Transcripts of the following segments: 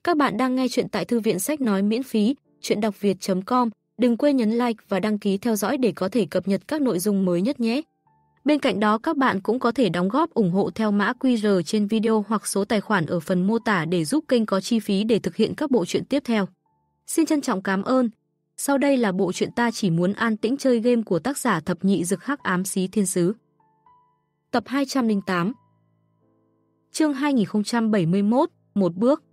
Các bạn đang nghe chuyện tại thư viện sách nói miễn phí, chuyện đọc việt.com. Đừng quên nhấn like và đăng ký theo dõi để có thể cập nhật các nội dung mới nhất nhé. Bên cạnh đó các bạn cũng có thể đóng góp ủng hộ theo mã QR trên video hoặc số tài khoản ở phần mô tả để giúp kênh có chi phí để thực hiện các bộ truyện tiếp theo. Xin trân trọng cảm ơn. Sau đây là bộ truyện Ta chỉ muốn an tĩnh chơi game của tác giả Thập Nhị Dực Hắc Ám Xí Thiên Sứ. Tập 208. Chương 2071, một bước.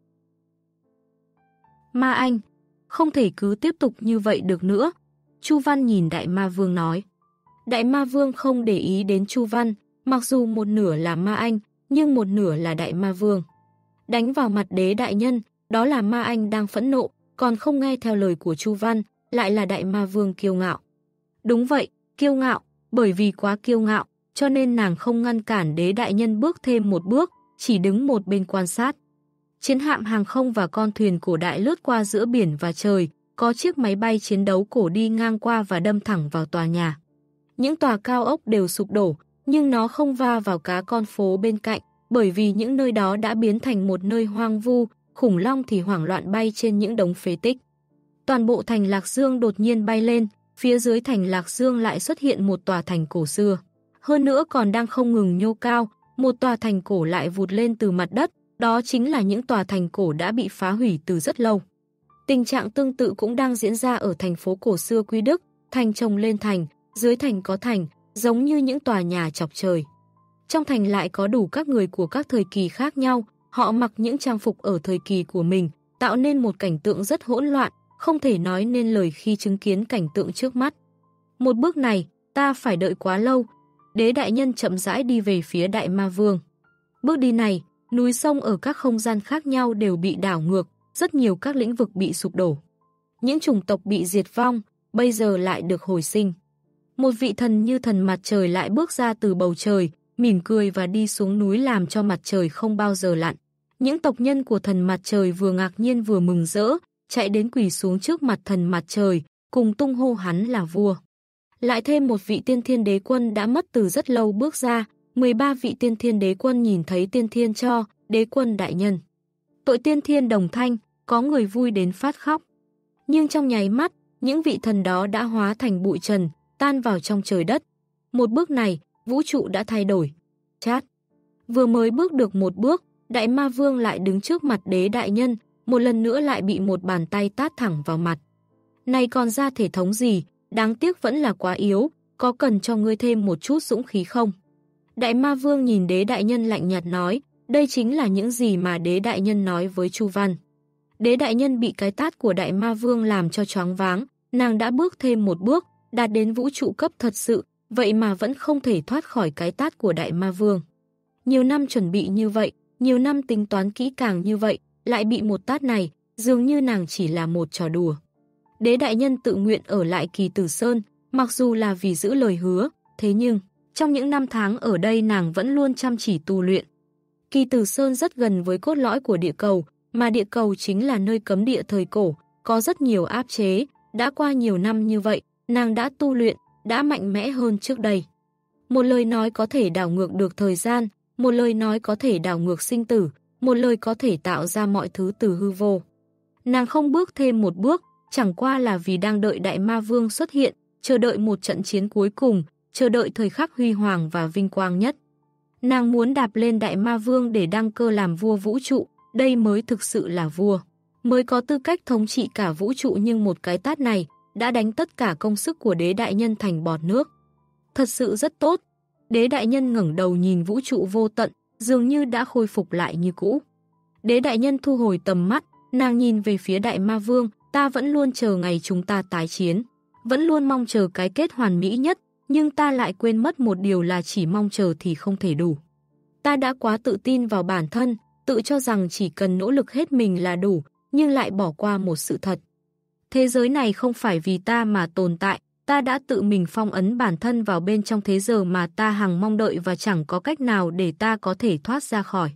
Ma Anh, không thể cứ tiếp tục như vậy được nữa. Chu Văn nhìn Đại Ma Vương nói. Đại Ma Vương không để ý đến Chu Văn, mặc dù một nửa là Ma Anh, nhưng một nửa là Đại Ma Vương. Đánh vào mặt đế đại nhân, đó là Ma Anh đang phẫn nộ, còn không nghe theo lời của Chu Văn, lại là Đại Ma Vương kiêu ngạo. Đúng vậy, kiêu ngạo, bởi vì quá kiêu ngạo, cho nên nàng không ngăn cản đế đại nhân bước thêm một bước, chỉ đứng một bên quan sát. Chiến hạm hàng không và con thuyền cổ đại lướt qua giữa biển và trời, có chiếc máy bay chiến đấu cổ đi ngang qua và đâm thẳng vào tòa nhà. Những tòa cao ốc đều sụp đổ, nhưng nó không va vào cá con phố bên cạnh, bởi vì những nơi đó đã biến thành một nơi hoang vu, khủng long thì hoảng loạn bay trên những đống phế tích. Toàn bộ thành Lạc Dương đột nhiên bay lên, phía dưới thành Lạc Dương lại xuất hiện một tòa thành cổ xưa. Hơn nữa còn đang không ngừng nhô cao, một tòa thành cổ lại vụt lên từ mặt đất, đó chính là những tòa thành cổ đã bị phá hủy từ rất lâu. Tình trạng tương tự cũng đang diễn ra ở thành phố cổ xưa Quy Đức, thành chồng lên thành, dưới thành có thành, giống như những tòa nhà chọc trời. Trong thành lại có đủ các người của các thời kỳ khác nhau, họ mặc những trang phục ở thời kỳ của mình, tạo nên một cảnh tượng rất hỗn loạn, không thể nói nên lời khi chứng kiến cảnh tượng trước mắt. Một bước này, ta phải đợi quá lâu. Đế đại nhân chậm rãi đi về phía Đại Ma Vương. Bước đi này, núi sông ở các không gian khác nhau đều bị đảo ngược, rất nhiều các lĩnh vực bị sụp đổ. Những chủng tộc bị diệt vong, bây giờ lại được hồi sinh. Một vị thần như thần mặt trời lại bước ra từ bầu trời, mỉm cười và đi xuống núi làm cho mặt trời không bao giờ lặn. Những tộc nhân của thần mặt trời vừa ngạc nhiên vừa mừng rỡ, chạy đến quỳ xuống trước mặt thần mặt trời, cùng tung hô hắn là vua. Lại thêm một vị tiên thiên đế quân đã mất từ rất lâu bước ra, 13 vị tiên thiên đế quân nhìn thấy tiên thiên cho, đế quân đại nhân. Tội tiên thiên đồng thanh, có người vui đến phát khóc. Nhưng trong nháy mắt, những vị thần đó đã hóa thành bụi trần, tan vào trong trời đất. Một bước này, vũ trụ đã thay đổi. Chát. Vừa mới bước được một bước, Đại Ma Vương lại đứng trước mặt đế đại nhân, một lần nữa lại bị một bàn tay tát thẳng vào mặt. Này còn ra thể thống gì, đáng tiếc vẫn là quá yếu, có cần cho ngươi thêm một chút dũng khí không? Đại Ma Vương nhìn đế đại nhân lạnh nhạt nói, đây chính là những gì mà đế đại nhân nói với Chu Văn. Đế đại nhân bị cái tát của Đại Ma Vương làm cho choáng váng, nàng đã bước thêm một bước, đạt đến vũ trụ cấp thật sự, vậy mà vẫn không thể thoát khỏi cái tát của Đại Ma Vương. Nhiều năm chuẩn bị như vậy, nhiều năm tính toán kỹ càng như vậy, lại bị một tát này, dường như nàng chỉ là một trò đùa. Đế đại nhân tự nguyện ở lại Kỳ Tử Sơn, mặc dù là vì giữ lời hứa, thế nhưng, trong những năm tháng ở đây nàng vẫn luôn chăm chỉ tu luyện. Kỳ Tử Sơn rất gần với cốt lõi của địa cầu, mà địa cầu chính là nơi cấm địa thời cổ, có rất nhiều áp chế, đã qua nhiều năm như vậy, nàng đã tu luyện, đã mạnh mẽ hơn trước đây. Một lời nói có thể đảo ngược được thời gian, một lời nói có thể đảo ngược sinh tử, một lời có thể tạo ra mọi thứ từ hư vô. Nàng không bước thêm một bước, chẳng qua là vì đang đợi Đại Ma Vương xuất hiện, chờ đợi một trận chiến cuối cùng, chờ đợi thời khắc huy hoàng và vinh quang nhất. Nàng muốn đạp lên Đại Ma Vương để đăng cơ làm vua vũ trụ, đây mới thực sự là vua, mới có tư cách thống trị cả vũ trụ, nhưng một cái tát này đã đánh tất cả công sức của đế đại nhân thành bọt nước. Thật sự rất tốt. Đế đại nhân ngẩng đầu nhìn vũ trụ vô tận, dường như đã khôi phục lại như cũ. Đế đại nhân thu hồi tầm mắt, nàng nhìn về phía Đại Ma Vương, ta vẫn luôn chờ ngày chúng ta tái chiến, vẫn luôn mong chờ cái kết hoàn mỹ nhất, nhưng ta lại quên mất một điều là chỉ mong chờ thì không thể đủ. Ta đã quá tự tin vào bản thân, tự cho rằng chỉ cần nỗ lực hết mình là đủ, nhưng lại bỏ qua một sự thật. Thế giới này không phải vì ta mà tồn tại, ta đã tự mình phong ấn bản thân vào bên trong thế giới mà ta hằng mong đợi và chẳng có cách nào để ta có thể thoát ra khỏi.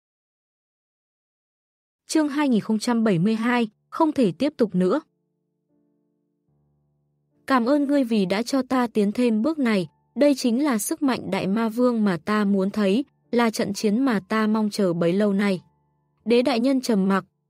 Chương 2072, không thể tiếp tục nữa. Cảm ơn ngươi vì đã cho ta tiến thêm bước này, đây chính là sức mạnh Đại Ma Vương mà ta muốn thấy, là trận chiến mà ta mong chờ bấy lâu nay. Đế đại nhân trầm mặc,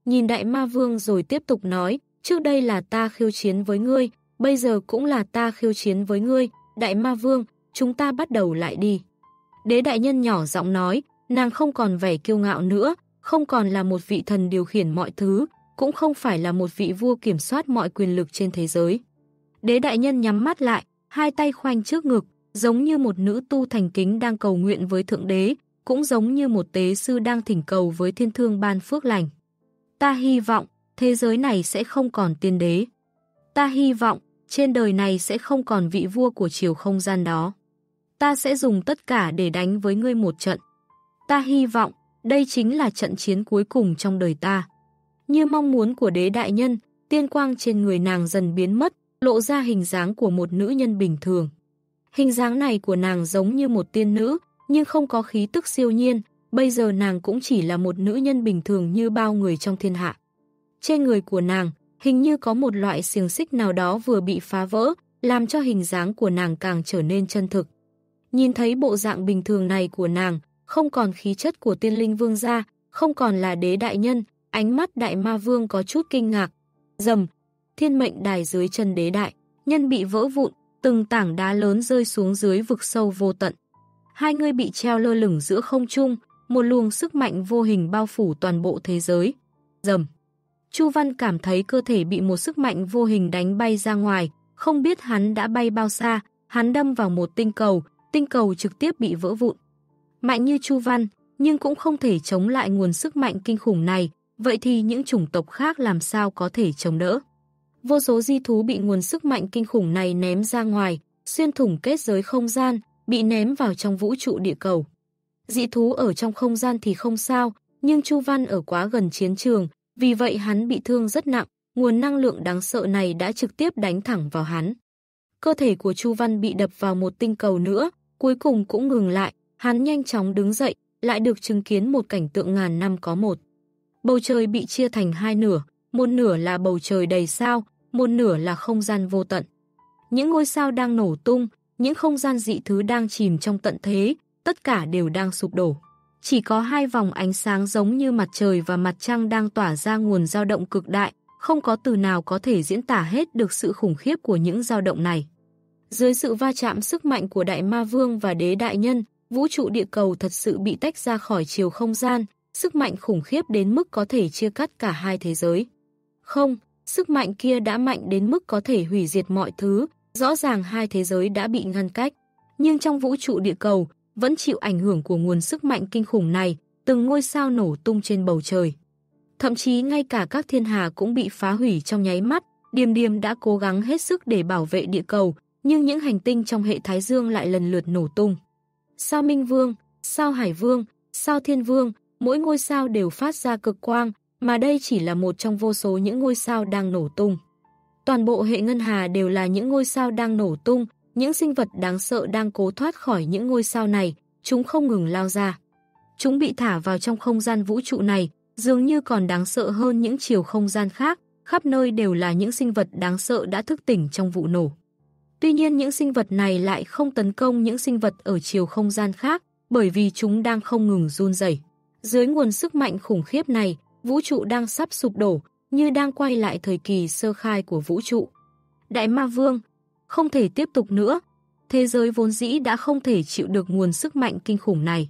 nhìn Đại Ma Vương rồi tiếp tục nói, trước đây là ta khiêu chiến với ngươi, bây giờ cũng là ta khiêu chiến với ngươi, Đại Ma Vương, chúng ta bắt đầu lại đi. Đế đại nhân nhỏ giọng nói, nàng không còn vẻ kiêu ngạo nữa, không còn là một vị thần điều khiển mọi thứ, cũng không phải là một vị vua kiểm soát mọi quyền lực trên thế giới. Đế đại nhân nhắm mắt lại, hai tay khoanh trước ngực, giống như một nữ tu thành kính đang cầu nguyện với Thượng Đế, cũng giống như một tế sư đang thỉnh cầu với thiên thương ban phước lành. Ta hy vọng, thế giới này sẽ không còn tiên đế. Ta hy vọng, trên đời này sẽ không còn vị vua của chiều không gian đó. Ta sẽ dùng tất cả để đánh với ngươi một trận. Ta hy vọng, đây chính là trận chiến cuối cùng trong đời ta. Như mong muốn của đế đại nhân, tiên quang trên người nàng dần biến mất, lộ ra hình dáng của một nữ nhân bình thường. Hình dáng này của nàng giống như một tiên nữ, nhưng không có khí tức siêu nhiên, bây giờ nàng cũng chỉ là một nữ nhân bình thường như bao người trong thiên hạ. Trên người của nàng, hình như có một loại xiềng xích nào đó vừa bị phá vỡ, làm cho hình dáng của nàng càng trở nên chân thực. Nhìn thấy bộ dạng bình thường này của nàng, không còn khí chất của tiên linh vương gia, không còn là đế đại nhân, ánh mắt Đại Ma Vương có chút kinh ngạc. Rầm, thiên mệnh đài dưới chân đế đại nhân bị vỡ vụn, từng tảng đá lớn rơi xuống dưới vực sâu vô tận. Hai người bị treo lơ lửng giữa không trung, một luồng sức mạnh vô hình bao phủ toàn bộ thế giới. Rầm. Chu Văn cảm thấy cơ thể bị một sức mạnh vô hình đánh bay ra ngoài, không biết hắn đã bay bao xa, hắn đâm vào một tinh cầu trực tiếp bị vỡ vụn. Mạnh như Chu Văn, nhưng cũng không thể chống lại nguồn sức mạnh kinh khủng này, vậy thì những chủng tộc khác làm sao có thể chống đỡ? Vô số di thú bị nguồn sức mạnh kinh khủng này ném ra ngoài, xuyên thủng kết giới không gian, bị ném vào trong vũ trụ địa cầu. Dị thú ở trong không gian thì không sao, nhưng Chu Văn ở quá gần chiến trường, vì vậy hắn bị thương rất nặng, nguồn năng lượng đáng sợ này đã trực tiếp đánh thẳng vào hắn. Cơ thể của Chu Văn bị đập vào một tinh cầu nữa, cuối cùng cũng ngừng lại, hắn nhanh chóng đứng dậy, lại được chứng kiến một cảnh tượng ngàn năm có một. Bầu trời bị chia thành hai nửa, một nửa là bầu trời đầy sao, một nửa là không gian vô tận. Những ngôi sao đang nổ tung, những không gian dị thứ đang chìm trong tận thế, tất cả đều đang sụp đổ. Chỉ có hai vòng ánh sáng giống như mặt trời và mặt trăng đang tỏa ra nguồn dao động cực đại, không có từ nào có thể diễn tả hết được sự khủng khiếp của những dao động này. Dưới sự va chạm sức mạnh của Đại Ma Vương và Đế Đại Nhân, vũ trụ địa cầu thật sự bị tách ra khỏi chiều không gian, sức mạnh khủng khiếp đến mức có thể chia cắt cả hai thế giới. Không, sức mạnh kia đã mạnh đến mức có thể hủy diệt mọi thứ, rõ ràng hai thế giới đã bị ngăn cách. Nhưng trong vũ trụ địa cầu, vẫn chịu ảnh hưởng của nguồn sức mạnh kinh khủng này, từng ngôi sao nổ tung trên bầu trời. Thậm chí ngay cả các thiên hà cũng bị phá hủy trong nháy mắt, Điềm Điềm đã cố gắng hết sức để bảo vệ địa cầu, nhưng những hành tinh trong hệ Thái Dương lại lần lượt nổ tung. Sao Minh Vương, sao Hải Vương, sao Thiên Vương, mỗi ngôi sao đều phát ra cực quang, mà đây chỉ là một trong vô số những ngôi sao đang nổ tung. Toàn bộ hệ ngân hà đều là những ngôi sao đang nổ tung, những sinh vật đáng sợ đang cố thoát khỏi những ngôi sao này, chúng không ngừng lao ra. Chúng bị thả vào trong không gian vũ trụ này, dường như còn đáng sợ hơn những chiều không gian khác, khắp nơi đều là những sinh vật đáng sợ đã thức tỉnh trong vụ nổ. Tuy nhiên những sinh vật này lại không tấn công những sinh vật ở chiều không gian khác, bởi vì chúng đang không ngừng run rẩy. Dưới nguồn sức mạnh khủng khiếp này, vũ trụ đang sắp sụp đổ, như đang quay lại thời kỳ sơ khai của vũ trụ. Đại Ma Vương, không thể tiếp tục nữa, thế giới vốn dĩ đã không thể chịu được nguồn sức mạnh kinh khủng này.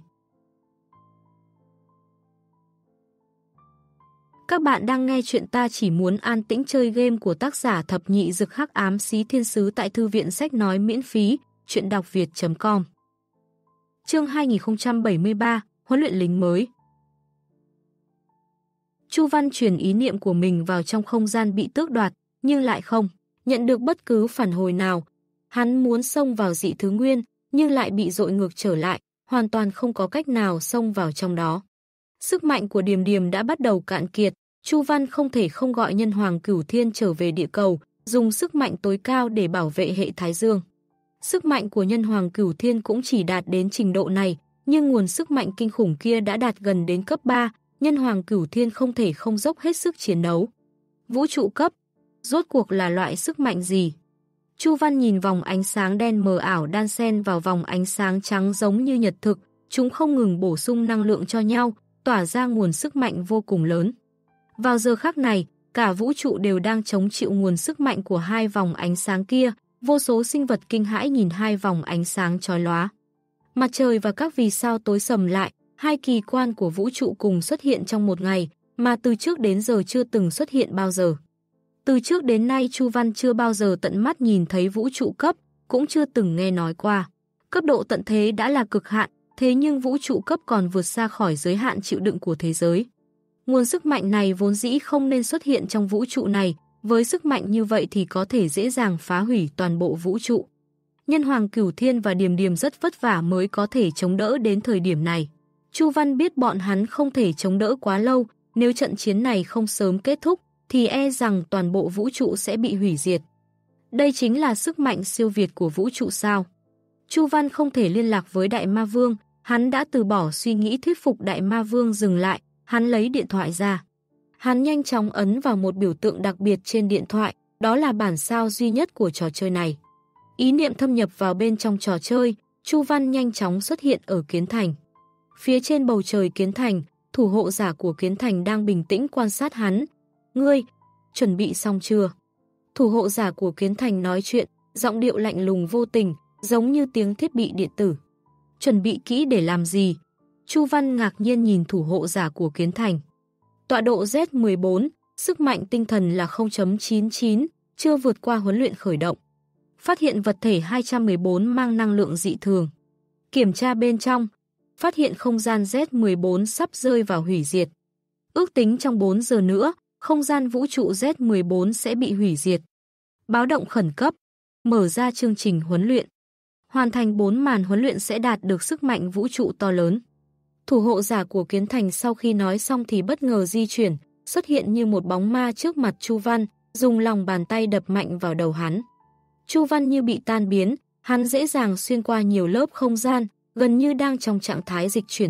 Các bạn đang nghe chuyện Ta Chỉ Muốn An Tĩnh Chơi Game của tác giả Thập Nhị Dực Hắc Ám Xí Thiên Sứ tại Thư viện Sách Nói miễn phí, chuyện đọc việt.com. Chương 2073, Huấn luyện lính mới. Chu Văn truyền ý niệm của mình vào trong không gian bị tước đoạt, nhưng lại không nhận được bất cứ phản hồi nào. Hắn muốn xông vào dị thứ nguyên, nhưng lại bị dội ngược trở lại, hoàn toàn không có cách nào xông vào trong đó. Sức mạnh của Điềm Điềm đã bắt đầu cạn kiệt, Chu Văn không thể không gọi Nhân Hoàng Cửu Thiên trở về địa cầu, dùng sức mạnh tối cao để bảo vệ hệ Thái Dương. Sức mạnh của Nhân Hoàng Cửu Thiên cũng chỉ đạt đến trình độ này, nhưng nguồn sức mạnh kinh khủng kia đã đạt gần đến cấp 3, Nhân Hoàng Cửu Thiên không thể không dốc hết sức chiến đấu. Vũ trụ cấp, rốt cuộc là loại sức mạnh gì? Chu Văn nhìn vòng ánh sáng đen mờ ảo đan xen vào vòng ánh sáng trắng giống như nhật thực, chúng không ngừng bổ sung năng lượng cho nhau, tỏa ra nguồn sức mạnh vô cùng lớn. Vào giờ khắc này, cả vũ trụ đều đang chống chịu nguồn sức mạnh của hai vòng ánh sáng kia, vô số sinh vật kinh hãi nhìn hai vòng ánh sáng chói lóa. Mặt trời và các vì sao tối sầm lại, hai kỳ quan của vũ trụ cùng xuất hiện trong một ngày, mà từ trước đến giờ chưa từng xuất hiện bao giờ. Từ trước đến nay Chu Văn chưa bao giờ tận mắt nhìn thấy vũ trụ cấp, cũng chưa từng nghe nói qua. Cấp độ tận thế đã là cực hạn, thế nhưng vũ trụ cấp còn vượt xa khỏi giới hạn chịu đựng của thế giới. Nguồn sức mạnh này vốn dĩ không nên xuất hiện trong vũ trụ này, với sức mạnh như vậy thì có thể dễ dàng phá hủy toàn bộ vũ trụ. Nhân Hoàng Cửu Thiên và Điềm Điềm rất vất vả mới có thể chống đỡ đến thời điểm này. Chu Văn biết bọn hắn không thể chống đỡ quá lâu, nếu trận chiến này không sớm kết thúc, thì e rằng toàn bộ vũ trụ sẽ bị hủy diệt. Đây chính là sức mạnh siêu việt của vũ trụ sao? Chu Văn không thể liên lạc với Đại Ma Vương, hắn đã từ bỏ suy nghĩ thuyết phục Đại Ma Vương dừng lại, hắn lấy điện thoại ra. Hắn nhanh chóng ấn vào một biểu tượng đặc biệt trên điện thoại, đó là bản sao duy nhất của trò chơi này. Ý niệm thâm nhập vào bên trong trò chơi, Chu Văn nhanh chóng xuất hiện ở Kiến Thành. Phía trên bầu trời Kiến Thành, thủ hộ giả của Kiến Thành đang bình tĩnh quan sát hắn. Ngươi, chuẩn bị xong chưa? Thủ hộ giả của Kiến Thành nói chuyện, giọng điệu lạnh lùng vô tình, giống như tiếng thiết bị điện tử. Chuẩn bị kỹ để làm gì? Chu Văn ngạc nhiên nhìn thủ hộ giả của Kiến Thành. Tọa độ Z14, sức mạnh tinh thần là 0.99, chưa vượt qua huấn luyện khởi động. Phát hiện vật thể 214 mang năng lượng dị thường. Kiểm tra bên trong, phát hiện không gian Z14 sắp rơi vào hủy diệt. Ước tính trong 4 giờ nữa, không gian vũ trụ Z14 sẽ bị hủy diệt. Báo động khẩn cấp, mở ra chương trình huấn luyện. Hoàn thành 4 màn huấn luyện sẽ đạt được sức mạnh vũ trụ to lớn. Thủ hộ giả của Kiến Thành sau khi nói xong thì bất ngờ di chuyển, xuất hiện như một bóng ma trước mặt Chu Văn, dùng lòng bàn tay đập mạnh vào đầu hắn. Chu Văn như bị tan biến, hắn dễ dàng xuyên qua nhiều lớp không gian, gần như đang trong trạng thái dịch chuyển.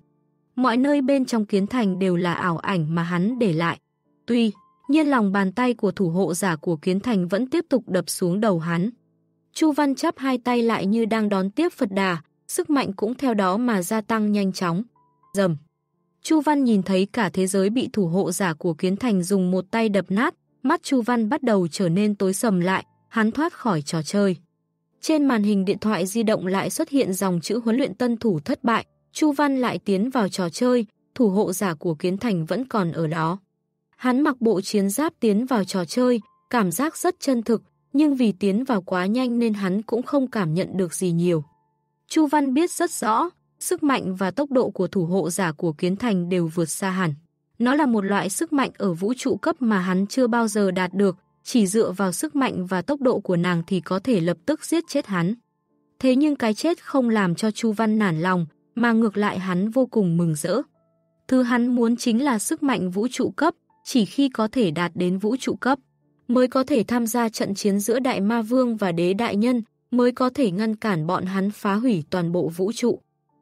Mọi nơi bên trong Kiến Thành đều là ảo ảnh mà hắn để lại. Tuy nhiên lòng bàn tay của thủ hộ giả của Kiến Thành vẫn tiếp tục đập xuống đầu hắn. Chu Văn chắp hai tay lại như đang đón tiếp Phật Đà, sức mạnh cũng theo đó mà gia tăng nhanh chóng. Rầm. Chu Văn nhìn thấy cả thế giới bị thủ hộ giả của Kiến Thành dùng một tay đập nát, mắt Chu Văn bắt đầu trở nên tối sầm lại, hắn thoát khỏi trò chơi. Trên màn hình điện thoại di động lại xuất hiện dòng chữ huấn luyện tân thủ thất bại, Chu Văn lại tiến vào trò chơi, thủ hộ giả của Kiến Thành vẫn còn ở đó. Hắn mặc bộ chiến giáp tiến vào trò chơi, cảm giác rất chân thực, nhưng vì tiến vào quá nhanh nên hắn cũng không cảm nhận được gì nhiều. Chu Văn biết rất rõ, sức mạnh và tốc độ của thủ hộ giả của Kiến Thành đều vượt xa hẳn. Nó là một loại sức mạnh ở vũ trụ cấp mà hắn chưa bao giờ đạt được, chỉ dựa vào sức mạnh và tốc độ của nàng thì có thể lập tức giết chết hắn. Thế nhưng cái chết không làm cho Chu Văn nản lòng, mà ngược lại hắn vô cùng mừng rỡ. Thứ hắn muốn chính là sức mạnh vũ trụ cấp, chỉ khi có thể đạt đến vũ trụ cấp, mới có thể tham gia trận chiến giữa Đại Ma Vương và Đế Đại Nhân, mới có thể ngăn cản bọn hắn phá hủy toàn bộ vũ trụ.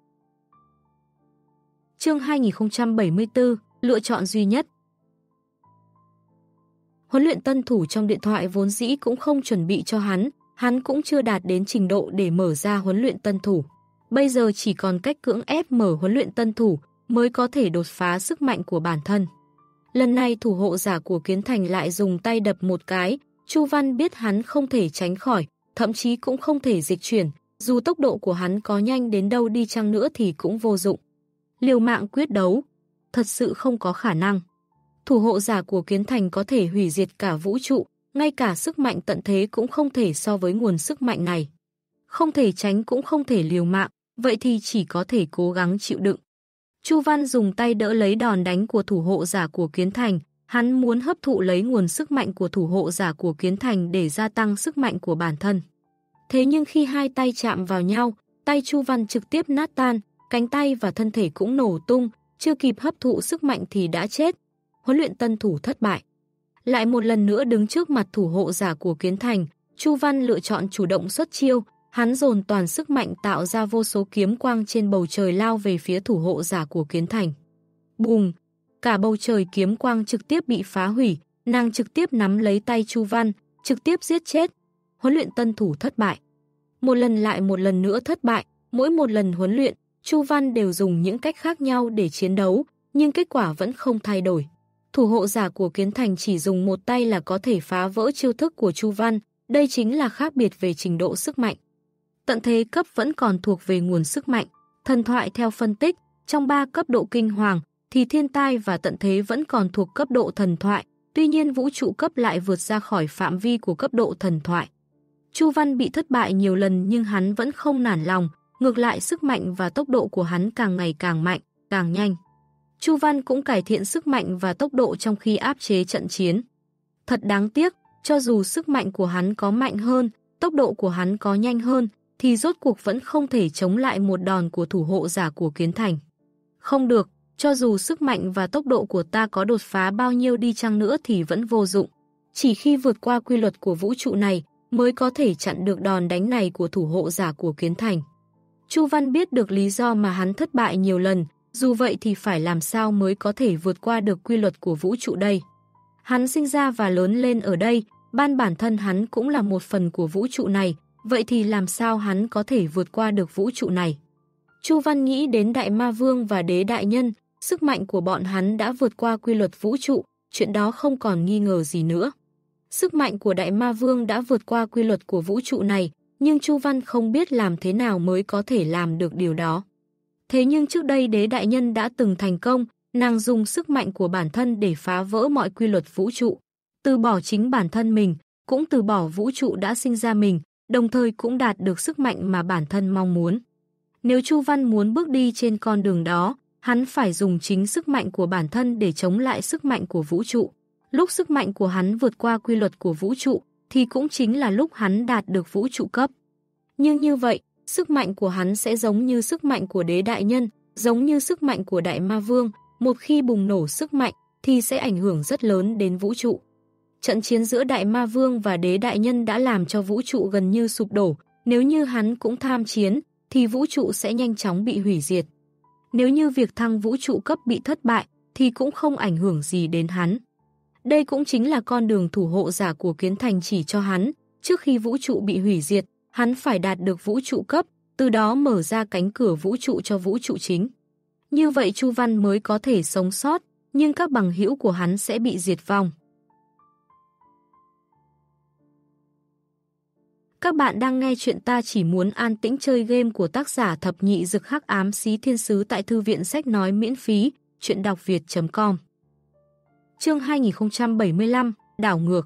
Chương 2074, lựa chọn duy nhất. Huấn luyện tân thủ trong điện thoại vốn dĩ cũng không chuẩn bị cho hắn cũng chưa đạt đến trình độ để mở ra huấn luyện tân thủ. Bây giờ chỉ còn cách cưỡng ép mở huấn luyện tân thủ mới có thể đột phá sức mạnh của bản thân. Lần này thủ hộ giả của Kiến Thành lại dùng tay đập một cái, Chu Văn biết hắn không thể tránh khỏi, thậm chí cũng không thể dịch chuyển, dù tốc độ của hắn có nhanh đến đâu đi chăng nữa thì cũng vô dụng. Liều mạng quyết đấu, thật sự không có khả năng. Thủ hộ giả của Kiến Thành có thể hủy diệt cả vũ trụ, ngay cả sức mạnh tận thế cũng không thể so với nguồn sức mạnh này. Không thể tránh cũng không thể liều mạng, vậy thì chỉ có thể cố gắng chịu đựng. Chu Văn dùng tay đỡ lấy đòn đánh của thủ hộ giả của Kiến Thành, hắn muốn hấp thụ lấy nguồn sức mạnh của thủ hộ giả của Kiến Thành để gia tăng sức mạnh của bản thân. Thế nhưng khi hai tay chạm vào nhau, tay Chu Văn trực tiếp nát tan, cánh tay và thân thể cũng nổ tung, chưa kịp hấp thụ sức mạnh thì đã chết. Huấn luyện tân thủ thất bại. Lại một lần nữa đứng trước mặt thủ hộ giả của Kiến Thành, Chu Văn lựa chọn chủ động xuất chiêu, hắn dồn toàn sức mạnh tạo ra vô số kiếm quang trên bầu trời lao về phía thủ hộ giả của Kiến Thành. Bùm! Cả bầu trời kiếm quang trực tiếp bị phá hủy, nàng trực tiếp nắm lấy tay Chu Văn, trực tiếp giết chết. Huấn luyện tân thủ thất bại. Một lần lại một lần nữa thất bại, mỗi một lần huấn luyện, Chu Văn đều dùng những cách khác nhau để chiến đấu, nhưng kết quả vẫn không thay đổi. Thủ hộ giả của Kiến Thành chỉ dùng một tay là có thể phá vỡ chiêu thức của Chu Văn, đây chính là khác biệt về trình độ sức mạnh. Tận thế cấp vẫn còn thuộc về nguồn sức mạnh. Thần thoại theo phân tích, trong 3 cấp độ kinh hoàng, thì thiên tai và tận thế vẫn còn thuộc cấp độ thần thoại, tuy nhiên vũ trụ cấp lại vượt ra khỏi phạm vi của cấp độ thần thoại. Chu Văn bị thất bại nhiều lần nhưng hắn vẫn không nản lòng, ngược lại sức mạnh và tốc độ của hắn càng ngày càng mạnh, càng nhanh. Chu Văn cũng cải thiện sức mạnh và tốc độ trong khi áp chế trận chiến. Thật đáng tiếc, cho dù sức mạnh của hắn có mạnh hơn, tốc độ của hắn có nhanh hơn, thì rốt cuộc vẫn không thể chống lại một đòn của thủ hộ giả của Kiến Thành. Không được, cho dù sức mạnh và tốc độ của ta có đột phá bao nhiêu đi chăng nữa thì vẫn vô dụng. Chỉ khi vượt qua quy luật của vũ trụ này mới có thể chặn được đòn đánh này của thủ hộ giả của Kiến Thành. Chu Văn biết được lý do mà hắn thất bại nhiều lần, dù vậy thì phải làm sao mới có thể vượt qua được quy luật của vũ trụ đây. Hắn sinh ra và lớn lên ở đây, bản thân hắn cũng là một phần của vũ trụ này, vậy thì làm sao hắn có thể vượt qua được vũ trụ này? Chu Văn nghĩ đến Đại Ma Vương và Đế Đại Nhân, sức mạnh của bọn hắn đã vượt qua quy luật vũ trụ, chuyện đó không còn nghi ngờ gì nữa. Sức mạnh của Đại Ma Vương đã vượt qua quy luật của vũ trụ này, nhưng Chu Văn không biết làm thế nào mới có thể làm được điều đó. Thế nhưng trước đây Đế Đại Nhân đã từng thành công, nàng dùng sức mạnh của bản thân để phá vỡ mọi quy luật vũ trụ. Từ bỏ chính bản thân mình, cũng từ bỏ vũ trụ đã sinh ra mình, đồng thời cũng đạt được sức mạnh mà bản thân mong muốn. Nếu Chu Văn muốn bước đi trên con đường đó, hắn phải dùng chính sức mạnh của bản thân để chống lại sức mạnh của vũ trụ. Lúc sức mạnh của hắn vượt qua quy luật của vũ trụ, thì cũng chính là lúc hắn đạt được vũ trụ cấp. Nhưng như vậy, sức mạnh của hắn sẽ giống như sức mạnh của Đế Đại Nhân, giống như sức mạnh của Đại Ma Vương, một khi bùng nổ sức mạnh thì sẽ ảnh hưởng rất lớn đến vũ trụ. Trận chiến giữa Đại Ma Vương và Đế Đại Nhân đã làm cho vũ trụ gần như sụp đổ, nếu như hắn cũng tham chiến thì vũ trụ sẽ nhanh chóng bị hủy diệt. Nếu như việc thăng vũ trụ cấp bị thất bại thì cũng không ảnh hưởng gì đến hắn. Đây cũng chính là con đường thủ hộ giả của Kiến Thành chỉ cho hắn, trước khi vũ trụ bị hủy diệt, hắn phải đạt được vũ trụ cấp, từ đó mở ra cánh cửa vũ trụ cho vũ trụ chính. Như vậy Chu Văn mới có thể sống sót, nhưng các bằng hữu của hắn sẽ bị diệt vong. Các bạn đang nghe chuyện Ta Chỉ Muốn An Tĩnh Chơi Game của tác giả Thập Nhị Dực Hắc Ám Xí Thiên Sứ tại Thư viện Sách Nói miễn phí, chuyện đọc việt.com. Chương 2075, Đảo ngược.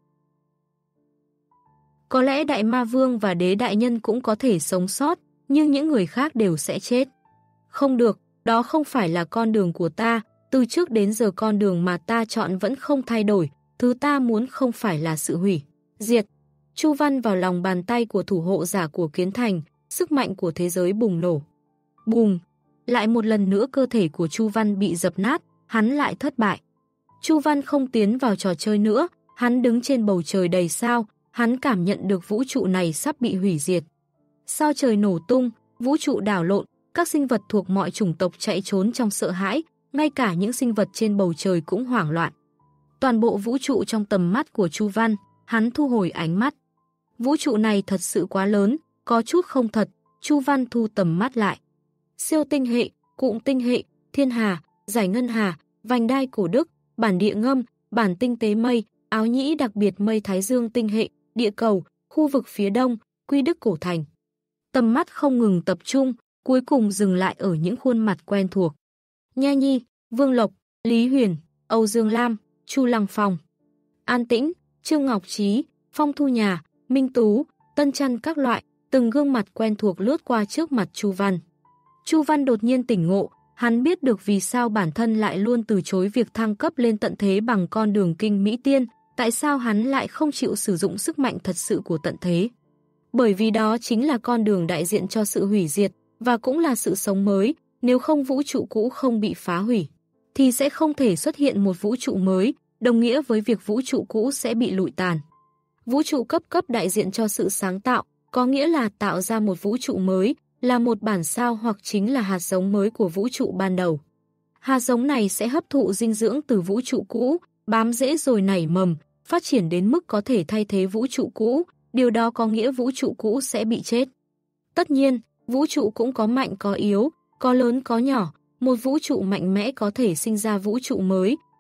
Có lẽ Đại Ma Vương và Đế Đại Nhân cũng có thể sống sót, nhưng những người khác đều sẽ chết. Không được, đó không phải là con đường của ta, từ trước đến giờ con đường mà ta chọn vẫn không thay đổi, thứ ta muốn không phải là sự hủy diệt. Chu Văn vào lòng bàn tay của thủ hộ giả của Kiến Thành, sức mạnh của thế giới bùng nổ. Bùng! Lại một lần nữa cơ thể của Chu Văn bị dập nát, hắn lại thất bại. Chu Văn không tiến vào trò chơi nữa, hắn đứng trên bầu trời đầy sao, hắn cảm nhận được vũ trụ này sắp bị hủy diệt. Sao trời nổ tung, vũ trụ đảo lộn, các sinh vật thuộc mọi chủng tộc chạy trốn trong sợ hãi, ngay cả những sinh vật trên bầu trời cũng hoảng loạn. Toàn bộ vũ trụ trong tầm mắt của Chu Văn, hắn thu hồi ánh mắt. Vũ trụ này thật sự quá lớn, có chút không thật, Chu Văn thu tầm mắt lại. Siêu tinh hệ, cụm tinh hệ, thiên hà, giải ngân hà, vành đai cổ đức, bản địa ngâm, bản tinh tế mây, áo nhĩ đặc biệt mây thái dương tinh hệ, địa cầu, khu vực phía đông, quy đức cổ thành. Tầm mắt không ngừng tập trung, cuối cùng dừng lại ở những khuôn mặt quen thuộc. Nha Nhi, Vương Lộc, Lý Huyền, Âu Dương Lam, Chu Lăng Phong, An Tĩnh, Trương Ngọc Trí, Phong Thu Nhà, Minh Tú, Tân Trăn các loại, từng gương mặt quen thuộc lướt qua trước mặt Chu Văn. Chu Văn đột nhiên tỉnh ngộ, hắn biết được vì sao bản thân lại luôn từ chối việc thăng cấp lên tận thế bằng con đường kinh mỹ tiên, tại sao hắn lại không chịu sử dụng sức mạnh thật sự của tận thế. Bởi vì đó chính là con đường đại diện cho sự hủy diệt, và cũng là sự sống mới, nếu không vũ trụ cũ không bị phá hủy, thì sẽ không thể xuất hiện một vũ trụ mới, đồng nghĩa với việc vũ trụ cũ sẽ bị lụi tàn. Vũ trụ cấp đại diện cho sự sáng tạo, có nghĩa là tạo ra một vũ trụ mới, là một bản sao hoặc chính là hạt giống mới của vũ trụ ban đầu. Hạt giống này sẽ hấp thụ dinh dưỡng từ vũ trụ cũ, bám rễ rồi nảy mầm, phát triển đến mức có thể thay thế vũ trụ cũ, điều đó có nghĩa vũ trụ cũ sẽ bị chết. Tất nhiên, vũ trụ cũng có mạnh có yếu, có lớn có nhỏ, một vũ trụ mạnh mẽ có thể sinh ra vũ trụ mới,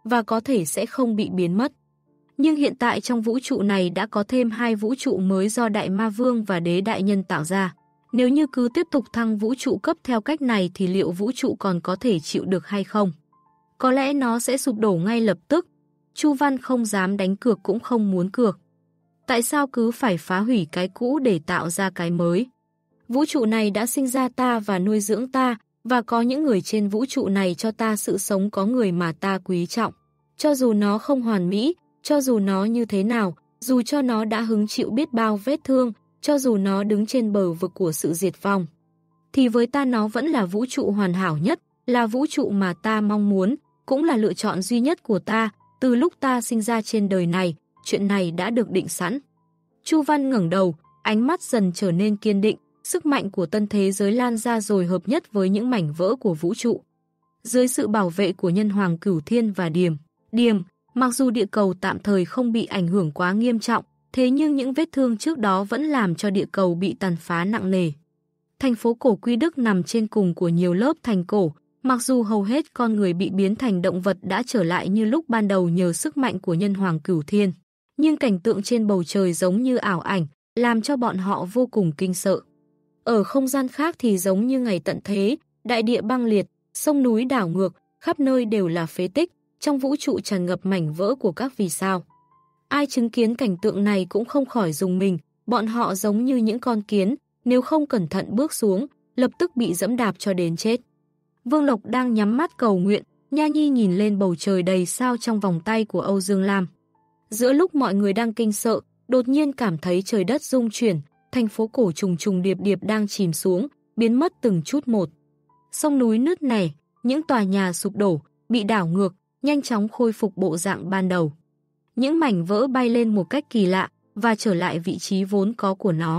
và có thể sẽ không bị biến mất. Nhưng hiện tại trong vũ trụ này đã có thêm 2 vũ trụ mới do Đại Ma Vương và Đế Đại Nhân tạo ra. Nếu như cứ tiếp tục thăng vũ trụ cấp theo cách này thì liệu vũ trụ còn có thể chịu được hay không? Có lẽ nó sẽ sụp đổ ngay lập tức. Chu Văn không dám đánh cược cũng không muốn cược. Tại sao cứ phải phá hủy cái cũ để tạo ra cái mới? Vũ trụ này đã sinh ra ta và nuôi dưỡng ta, và có những người trên vũ trụ này cho ta sự sống, có người mà ta quý trọng. Cho dù nó không hoàn mỹ, cho dù nó như thế nào, dù cho nó đã hứng chịu biết bao vết thương, cho dù nó đứng trên bờ vực của sự diệt vong, thì với ta nó vẫn là vũ trụ hoàn hảo nhất, là vũ trụ mà ta mong muốn, cũng là lựa chọn duy nhất của ta. Từ lúc ta sinh ra trên đời này, chuyện này đã được định sẵn. Chu Văn ngẩng đầu, ánh mắt dần trở nên kiên định, sức mạnh của tân thế giới lan ra rồi hợp nhất với những mảnh vỡ của vũ trụ. Dưới sự bảo vệ của Nhân Hoàng Cửu Thiên và Điềm, mặc dù địa cầu tạm thời không bị ảnh hưởng quá nghiêm trọng, thế nhưng những vết thương trước đó vẫn làm cho địa cầu bị tàn phá nặng nề. Thành phố cổ Quy Đức nằm trên cùng của nhiều lớp thành cổ, mặc dù hầu hết con người bị biến thành động vật đã trở lại như lúc ban đầu nhờ sức mạnh của Nhân Hoàng Cửu Thiên, nhưng cảnh tượng trên bầu trời giống như ảo ảnh, làm cho bọn họ vô cùng kinh sợ. Ở không gian khác thì giống như ngày tận thế, đại địa băng liệt, sông núi đảo ngược, khắp nơi đều là phế tích, trong vũ trụ tràn ngập mảnh vỡ của các vì sao. Ai chứng kiến cảnh tượng này cũng không khỏi rùng mình, bọn họ giống như những con kiến, nếu không cẩn thận bước xuống, lập tức bị dẫm đạp cho đến chết. Vương Lộc đang nhắm mắt cầu nguyện, Nha Nhi nhìn lên bầu trời đầy sao trong vòng tay của Âu Dương Lam. Giữa lúc mọi người đang kinh sợ, đột nhiên cảm thấy trời đất rung chuyển, thành phố cổ trùng trùng điệp điệp đang chìm xuống, biến mất từng chút một. Sông núi nứt nẻ, những tòa nhà sụp đổ, bị đảo ngược, nhanh chóng khôi phục bộ dạng ban đầu. Những mảnh vỡ bay lên một cách kỳ lạ và trở lại vị trí vốn có của nó.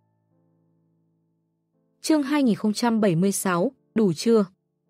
Chương 2076, đủ chưa?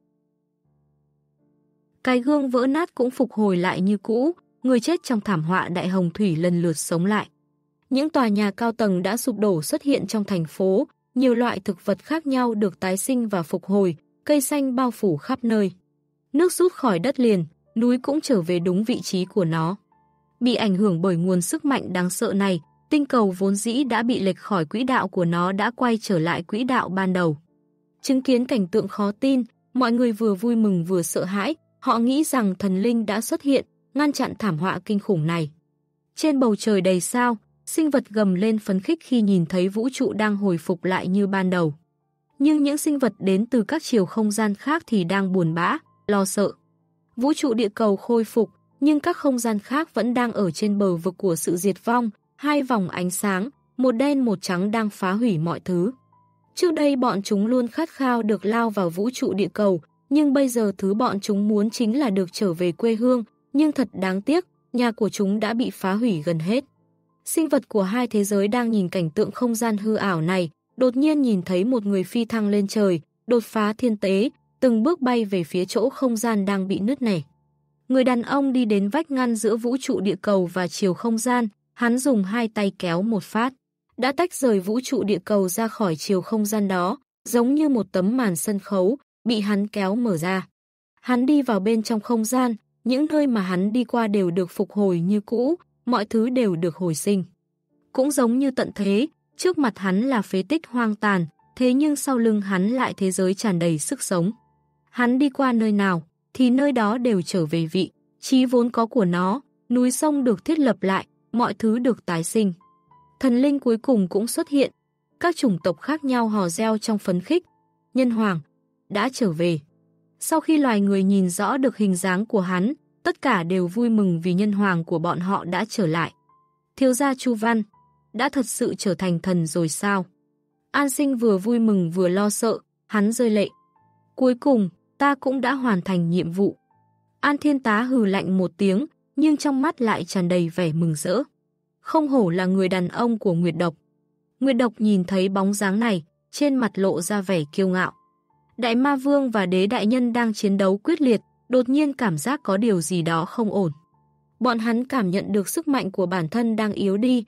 Cái gương vỡ nát cũng phục hồi lại như cũ, người chết trong thảm họa đại hồng thủy lần lượt sống lại. Những tòa nhà cao tầng đã sụp đổ xuất hiện trong thành phố, nhiều loại thực vật khác nhau được tái sinh và phục hồi, cây xanh bao phủ khắp nơi. Nước rút khỏi đất liền, núi cũng trở về đúng vị trí của nó. Bị ảnh hưởng bởi nguồn sức mạnh đáng sợ này, tinh cầu vốn dĩ đã bị lệch khỏi quỹ đạo của nó đã quay trở lại quỹ đạo ban đầu. Chứng kiến cảnh tượng khó tin, mọi người vừa vui mừng vừa sợ hãi, họ nghĩ rằng thần linh đã xuất hiện, ngăn chặn thảm họa kinh khủng này. Trên bầu trời đầy sao, sinh vật gầm lên phấn khích khi nhìn thấy vũ trụ đang hồi phục lại như ban đầu. Nhưng những sinh vật đến từ các chiều không gian khác thì đang buồn bã, lo sợ. Vũ trụ địa cầu khôi phục, nhưng các không gian khác vẫn đang ở trên bờ vực của sự diệt vong, hai vòng ánh sáng, một đen một trắng đang phá hủy mọi thứ. Trước đây bọn chúng luôn khát khao được lao vào vũ trụ địa cầu, nhưng bây giờ thứ bọn chúng muốn chính là được trở về quê hương, nhưng thật đáng tiếc, nhà của chúng đã bị phá hủy gần hết. Sinh vật của hai thế giới đang nhìn cảnh tượng không gian hư ảo này, đột nhiên nhìn thấy một người phi thăng lên trời, đột phá thiên tế, từng bước bay về phía chỗ không gian đang bị nứt nẻ. Người đàn ông đi đến vách ngăn giữa vũ trụ địa cầu và chiều không gian, hắn dùng hai tay kéo một phát, đã tách rời vũ trụ địa cầu ra khỏi chiều không gian đó, giống như một tấm màn sân khấu, bị hắn kéo mở ra. Hắn đi vào bên trong không gian, những nơi mà hắn đi qua đều được phục hồi như cũ, mọi thứ đều được hồi sinh. Cũng giống như tận thế, trước mặt hắn là phế tích hoang tàn, thế nhưng sau lưng hắn lại thế giới tràn đầy sức sống. Hắn đi qua nơi nào, thì nơi đó đều trở về vị trí vốn có của nó, núi sông được thiết lập lại, mọi thứ được tái sinh. Thần linh cuối cùng cũng xuất hiện, các chủng tộc khác nhau hò reo trong phấn khích. Nhân Hoàng đã trở về. Sau khi loài người nhìn rõ được hình dáng của hắn, tất cả đều vui mừng vì Nhân Hoàng của bọn họ đã trở lại. Thiếu gia Chu Văn đã thật sự trở thành thần rồi sao? An Sinh vừa vui mừng vừa lo sợ, hắn rơi lệ. Cuối cùng, ta cũng đã hoàn thành nhiệm vụ. An Thiên Tá hừ lạnh một tiếng, nhưng trong mắt lại tràn đầy vẻ mừng rỡ. Không hổ là người đàn ông của Nguyệt Độc. Nguyệt Độc nhìn thấy bóng dáng này, trên mặt lộ ra vẻ kiêu ngạo. Đại Ma Vương và Đế Đại Nhân đang chiến đấu quyết liệt, đột nhiên cảm giác có điều gì đó không ổn. Bọn hắn cảm nhận được sức mạnh của bản thân đang yếu đi,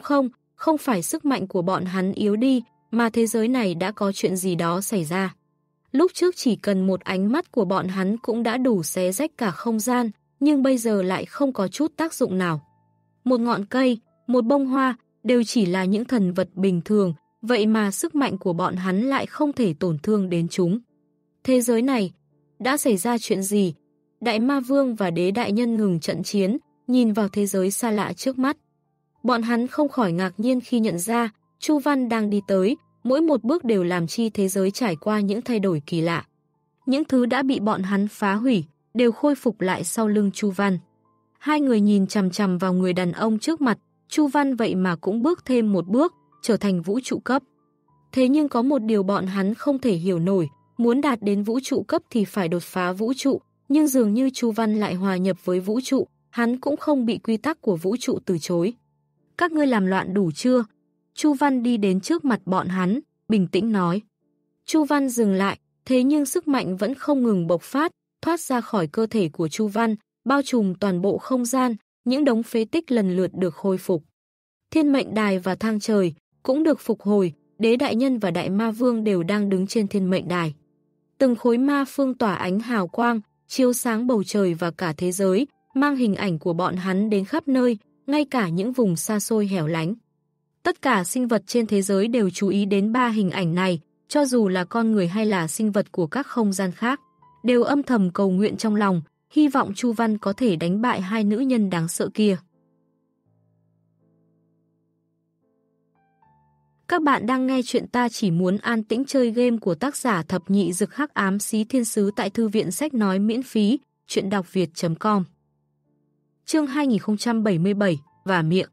không phải sức mạnh của bọn hắn yếu đi, mà thế giới này đã có chuyện gì đó xảy ra. Lúc trước chỉ cần một ánh mắt của bọn hắn cũng đã đủ xé rách cả không gian, nhưng bây giờ lại không có chút tác dụng nào. Một ngọn cây, một bông hoa đều chỉ là những thần vật bình thường, vậy mà sức mạnh của bọn hắn lại không thể tổn thương đến chúng. Thế giới này, đã xảy ra chuyện gì? Đại Ma Vương và Đế Đại Nhân ngừng trận chiến, nhìn vào thế giới xa lạ trước mắt. Bọn hắn không khỏi ngạc nhiên khi nhận ra, Chu Văn đang đi tới, mỗi một bước đều làm chi thế giới trải qua những thay đổi kỳ lạ. Những thứ đã bị bọn hắn phá hủy, đều khôi phục lại sau lưng Chu Văn. Hai người nhìn chằm chằm vào người đàn ông trước mặt, Chu Văn vậy mà cũng bước thêm một bước, trở thành vũ trụ cấp. Thế nhưng có một điều bọn hắn không thể hiểu nổi, muốn đạt đến vũ trụ cấp thì phải đột phá vũ trụ, nhưng dường như Chu Văn lại hòa nhập với vũ trụ, hắn cũng không bị quy tắc của vũ trụ từ chối. Các ngươi làm loạn đủ chưa? Chu Văn đi đến trước mặt bọn hắn, bình tĩnh nói. Chu Văn dừng lại, thế nhưng sức mạnh vẫn không ngừng bộc phát, thoát ra khỏi cơ thể của Chu Văn, bao trùm toàn bộ không gian, những đống phế tích lần lượt được khôi phục. Thiên mệnh đài và thang trời cũng được phục hồi, Đế Đại Nhân và Đại Ma Vương đều đang đứng trên thiên mệnh đài. Từng khối ma phương tỏa ánh hào quang, chiếu sáng bầu trời và cả thế giới, mang hình ảnh của bọn hắn đến khắp nơi, ngay cả những vùng xa xôi hẻo lánh. Tất cả sinh vật trên thế giới đều chú ý đến ba hình ảnh này, cho dù là con người hay là sinh vật của các không gian khác, đều âm thầm cầu nguyện trong lòng, hy vọng Chu Văn có thể đánh bại hai nữ nhân đáng sợ kia. Các bạn đang nghe chuyện Ta Chỉ Muốn An Tĩnh Chơi Game của tác giả Thập Nhị Dực Hắc Ám Xí Thiên Sứ tại Thư viện Sách Nói miễn phí, chuyện đọc việt.com. Chương 2077, và miệng.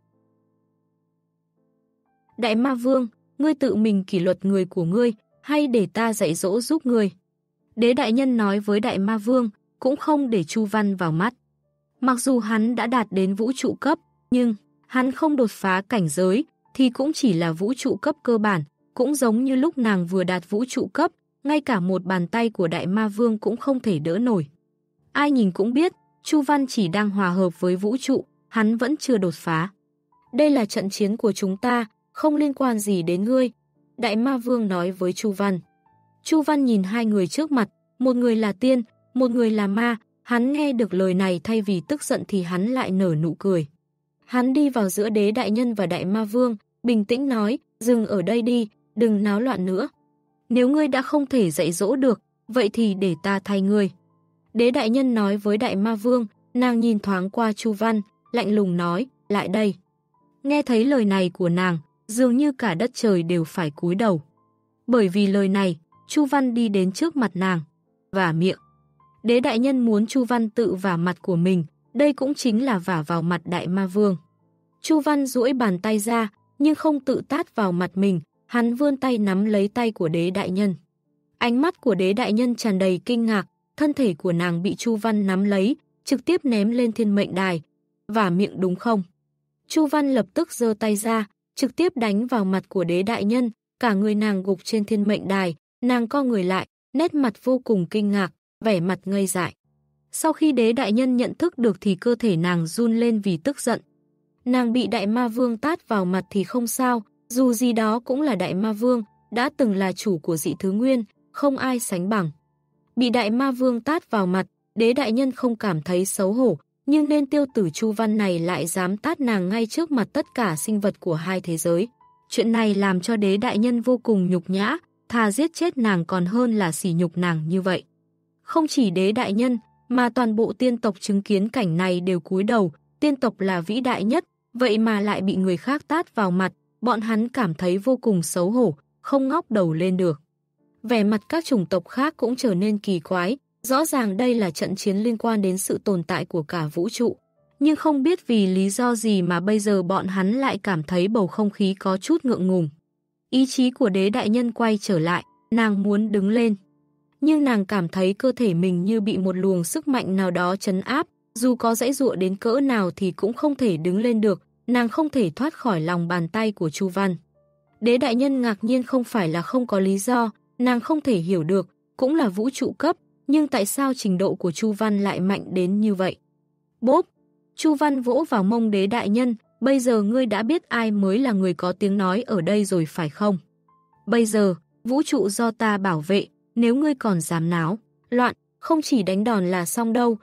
Đại Ma Vương, ngươi tự mình kỷ luật người của ngươi, hay để ta dạy dỗ giúp ngươi? Đế Đại Nhân nói với Đại Ma Vương, cũng không để Chu Văn vào mắt. Mặc dù hắn đã đạt đến vũ trụ cấp, nhưng hắn không đột phá cảnh giới, thì cũng chỉ là vũ trụ cấp cơ bản, cũng giống như lúc nàng vừa đạt vũ trụ cấp, ngay cả một bàn tay của Đại Ma Vương cũng không thể đỡ nổi. Ai nhìn cũng biết, Chu Văn chỉ đang hòa hợp với vũ trụ, hắn vẫn chưa đột phá. Đây là trận chiến của chúng ta, không liên quan gì đến ngươi, Đại Ma Vương nói với Chu Văn. Chu Văn nhìn hai người trước mặt, một người là tiên, một người là ma, hắn nghe được lời này thay vì tức giận thì hắn lại nở nụ cười. Hắn đi vào giữa Đế Đại Nhân và Đại Ma Vương, bình tĩnh nói, dừng ở đây đi, đừng náo loạn nữa. Nếu ngươi đã không thể dạy dỗ được, vậy thì để ta thay ngươi. Đế Đại Nhân nói với Đại Ma Vương, nàng nhìn thoáng qua Chu Văn, lạnh lùng nói, lại đây. Nghe thấy lời này của nàng, dường như cả đất trời đều phải cúi đầu. Bởi vì lời này, Chu Văn đi đến trước mặt nàng, vả miệng. Đế Đại Nhân muốn Chu Văn tự vả mặt của mình, đây cũng chính là vả vào mặt Đại Ma Vương. Chu Văn duỗi bàn tay ra, nhưng không tự tát vào mặt mình, hắn vươn tay nắm lấy tay của Đế Đại Nhân. Ánh mắt của Đế Đại Nhân tràn đầy kinh ngạc, thân thể của nàng bị Chu Văn nắm lấy, trực tiếp ném lên thiên mệnh đài. Vả miệng đúng không? Chu Văn lập tức giơ tay ra, trực tiếp đánh vào mặt của Đế Đại Nhân, cả người nàng gục trên thiên mệnh đài, nàng co người lại, nét mặt vô cùng kinh ngạc, vẻ mặt ngây dại. Sau khi Đế Đại Nhân nhận thức được thì cơ thể nàng run lên vì tức giận. Nàng bị Đại Ma Vương tát vào mặt thì không sao, dù gì đó cũng là Đại Ma Vương, đã từng là chủ của dị thứ nguyên, không ai sánh bằng. Bị Đại Ma Vương tát vào mặt, Đế Đại Nhân không cảm thấy xấu hổ, nhưng nên tiêu tử Chu Văn này lại dám tát nàng ngay trước mặt tất cả sinh vật của hai thế giới. Chuyện này làm cho Đế Đại Nhân vô cùng nhục nhã, thà giết chết nàng còn hơn là sỉ nhục nàng như vậy. Không chỉ Đế Đại Nhân, mà toàn bộ tiên tộc chứng kiến cảnh này đều cúi đầu, tiên tộc là vĩ đại nhất, vậy mà lại bị người khác tát vào mặt, bọn hắn cảm thấy vô cùng xấu hổ, không ngóc đầu lên được. Vẻ mặt các chủng tộc khác cũng trở nên kỳ quái, rõ ràng đây là trận chiến liên quan đến sự tồn tại của cả vũ trụ. Nhưng không biết vì lý do gì mà bây giờ bọn hắn lại cảm thấy bầu không khí có chút ngượng ngùng. Ý chí của Đế Đại Nhân quay trở lại, nàng muốn đứng lên. Nhưng nàng cảm thấy cơ thể mình như bị một luồng sức mạnh nào đó trấn áp, dù có giãy giụa đến cỡ nào thì cũng không thể đứng lên được, nàng không thể thoát khỏi lòng bàn tay của Chu Văn. Đế Đại Nhân ngạc nhiên không phải là không có lý do, nàng không thể hiểu được, cũng là vũ trụ cấp, nhưng tại sao trình độ của Chu Văn lại mạnh đến như vậy? Bốp! Chu Văn vỗ vào mông Đế Đại Nhân, bây giờ ngươi đã biết ai mới là người có tiếng nói ở đây rồi phải không? Bây giờ, vũ trụ do ta bảo vệ, nếu ngươi còn dám náo loạn, không chỉ đánh đòn là xong đâu.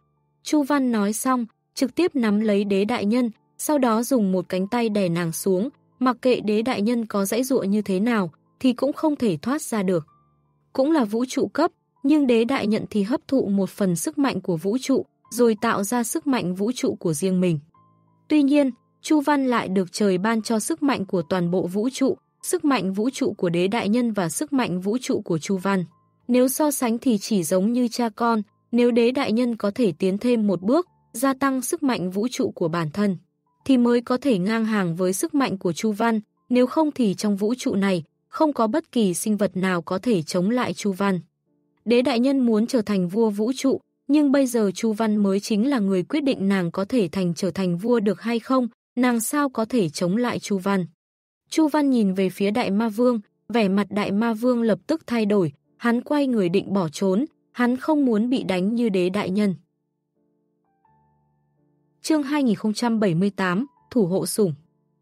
Chu Văn nói xong, trực tiếp nắm lấy Đế đại nhân, sau đó dùng một cánh tay đè nàng xuống, mặc kệ Đế đại nhân có giãy giụa như thế nào thì cũng không thể thoát ra được. Cũng là vũ trụ cấp, nhưng Đế đại nhân thì hấp thụ một phần sức mạnh của vũ trụ, rồi tạo ra sức mạnh vũ trụ của riêng mình. Tuy nhiên, Chu Văn lại được trời ban cho sức mạnh của toàn bộ vũ trụ, sức mạnh vũ trụ của Đế đại nhân và sức mạnh vũ trụ của Chu Văn. Nếu so sánh thì chỉ giống như cha con, nếu Đế đại nhân có thể tiến thêm một bước, gia tăng sức mạnh vũ trụ của bản thân, thì mới có thể ngang hàng với sức mạnh của Chu Văn, nếu không thì trong vũ trụ này, không có bất kỳ sinh vật nào có thể chống lại Chu Văn. Đế đại nhân muốn trở thành vua vũ trụ, nhưng bây giờ Chu Văn mới chính là người quyết định nàng có thể trở thành vua được hay không, nàng sao có thể chống lại Chu Văn. Chu Văn nhìn về phía Đại Ma Vương, vẻ mặt Đại Ma Vương lập tức thay đổi, hắn quay người định bỏ trốn, hắn không muốn bị đánh như Đế đại nhân. Chương 2078, Thủ hộ sủng.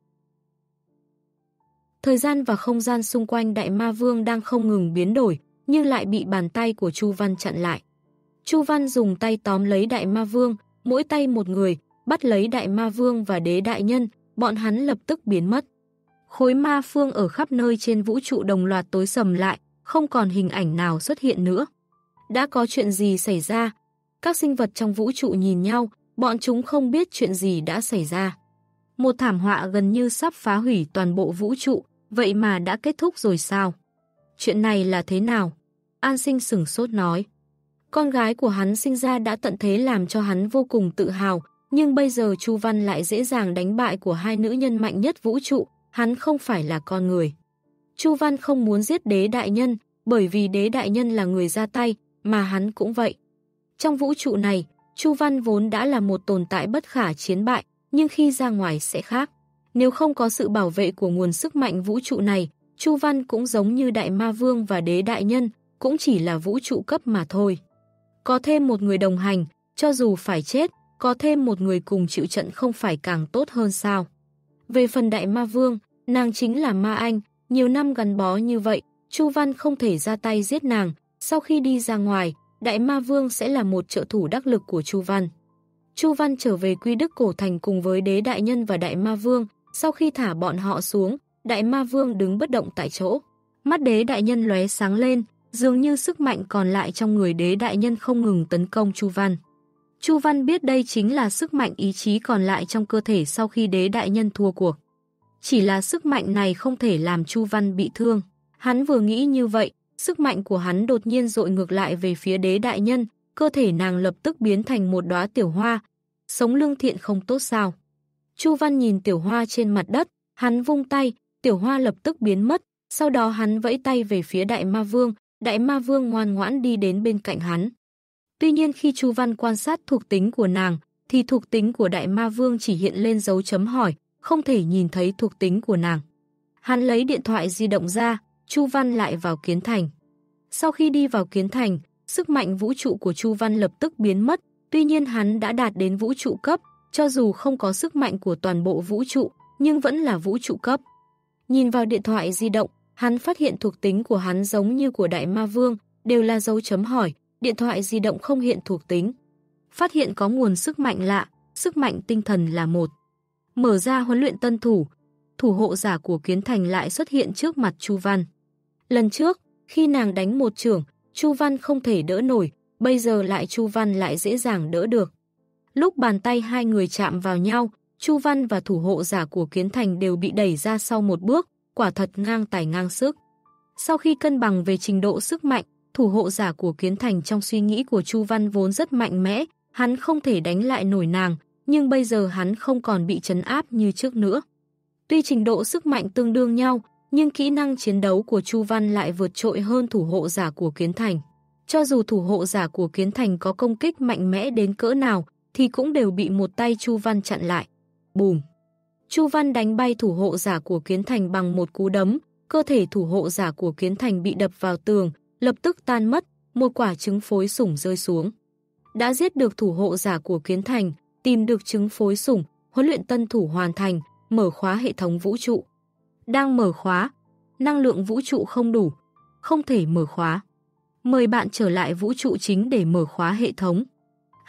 Thời gian và không gian xung quanh Đại Ma Vương đang không ngừng biến đổi, nhưng lại bị bàn tay của Chu Văn chặn lại. Chu Văn dùng tay tóm lấy Đại Ma Vương, mỗi tay một người, bắt lấy Đại Ma Vương và Đế đại nhân, bọn hắn lập tức biến mất. Khối ma phương ở khắp nơi trên vũ trụ đồng loạt tối sầm lại, không còn hình ảnh nào xuất hiện nữa. Đã có chuyện gì xảy ra? Các sinh vật trong vũ trụ nhìn nhau, bọn chúng không biết chuyện gì đã xảy ra. Một thảm họa gần như sắp phá hủy toàn bộ vũ trụ, vậy mà đã kết thúc rồi sao? Chuyện này là thế nào? An Sinh sửng sốt nói. Con gái của hắn sinh ra đã tận thế làm cho hắn vô cùng tự hào, nhưng bây giờ Chu Văn lại dễ dàng đánh bại của hai nữ nhân mạnh nhất vũ trụ, hắn không phải là con người. Chu Văn không muốn giết Đế đại nhân, bởi vì Đế đại nhân là người ra tay, mà hắn cũng vậy. Trong vũ trụ này, Chu Văn vốn đã là một tồn tại bất khả chiến bại, nhưng khi ra ngoài sẽ khác. Nếu không có sự bảo vệ của nguồn sức mạnh vũ trụ này, Chu Văn cũng giống như Đại Ma Vương và Đế đại nhân, cũng chỉ là vũ trụ cấp mà thôi. Có thêm một người đồng hành, cho dù phải chết, có thêm một người cùng chịu trận không phải càng tốt hơn sao? Về phần Đại Ma Vương, nàng chính là Ma Anh, nhiều năm gắn bó như vậy, Chu Văn không thể ra tay giết nàng, sau khi đi ra ngoài, Đại Ma Vương sẽ là một trợ thủ đắc lực của Chu Văn. Chu Văn trở về Quy Đức Cổ Thành cùng với Đế đại nhân và Đại Ma Vương, sau khi thả bọn họ xuống, Đại Ma Vương đứng bất động tại chỗ. Mắt Đế đại nhân lóe sáng lên, dường như sức mạnh còn lại trong người Đế đại nhân không ngừng tấn công Chu Văn. Chu Văn biết đây chính là sức mạnh ý chí còn lại trong cơ thể sau khi Đế đại nhân thua cuộc. Chỉ là sức mạnh này không thể làm Chu Văn bị thương. Hắn vừa nghĩ như vậy, sức mạnh của hắn đột nhiên dội ngược lại về phía Đế đại nhân, cơ thể nàng lập tức biến thành một đóa tiểu hoa. Sống lương thiện không tốt sao? Chu Văn nhìn tiểu hoa trên mặt đất, hắn vung tay, tiểu hoa lập tức biến mất, sau đó hắn vẫy tay về phía Đại Ma Vương, Đại Ma Vương ngoan ngoãn đi đến bên cạnh hắn. Tuy nhiên khi Chu Văn quan sát thuộc tính của nàng, thì thuộc tính của Đại Ma Vương chỉ hiện lên dấu chấm hỏi, không thể nhìn thấy thuộc tính của nàng. Hắn lấy điện thoại di động ra, Chu Văn lại vào Kiến Thành. Sau khi đi vào Kiến Thành, sức mạnh vũ trụ của Chu Văn lập tức biến mất, tuy nhiên hắn đã đạt đến vũ trụ cấp, cho dù không có sức mạnh của toàn bộ vũ trụ, nhưng vẫn là vũ trụ cấp. Nhìn vào điện thoại di động, hắn phát hiện thuộc tính của hắn giống như của Đại Ma Vương, đều là dấu chấm hỏi, điện thoại di động không hiện thuộc tính. Phát hiện có nguồn sức mạnh lạ, sức mạnh tinh thần là 1. Mở ra huấn luyện tân thủ, thủ hộ giả của Kiến Thành lại xuất hiện trước mặt Chu Văn. Lần trước, khi nàng đánh một chưởng, Chu Văn không thể đỡ nổi, bây giờ lại Chu Văn lại dễ dàng đỡ được. Lúc bàn tay hai người chạm vào nhau, Chu Văn và thủ hộ giả của Kiến Thành đều bị đẩy ra sau một bước, quả thật ngang tài ngang sức. Sau khi cân bằng về trình độ sức mạnh, thủ hộ giả của Kiến Thành trong suy nghĩ của Chu Văn vốn rất mạnh mẽ, hắn không thể đánh lại nổi nàng, nhưng bây giờ hắn không còn bị trấn áp như trước nữa. Tuy trình độ sức mạnh tương đương nhau, nhưng kỹ năng chiến đấu của Chu Văn lại vượt trội hơn thủ hộ giả của Kiến Thành. Cho dù thủ hộ giả của Kiến Thành có công kích mạnh mẽ đến cỡ nào, thì cũng đều bị một tay Chu Văn chặn lại. Bùm! Chu Văn đánh bay thủ hộ giả của Kiến Thành bằng một cú đấm, cơ thể thủ hộ giả của Kiến Thành bị đập vào tường, lập tức tan mất, một quả trứng phối sủng rơi xuống. Đã giết được thủ hộ giả của Kiến Thành, tìm được trứng phối sủng, huấn luyện tân thủ hoàn thành, mở khóa hệ thống vũ trụ. Đang mở khóa, năng lượng vũ trụ không đủ, không thể mở khóa. Mời bạn trở lại vũ trụ chính để mở khóa hệ thống.